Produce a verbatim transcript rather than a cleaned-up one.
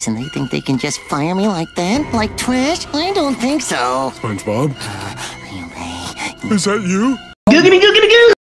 And they think they can just fire me like that? Like trash? I don't think so. SpongeBob? Uh, Is that you? Giggity, giggity, goo!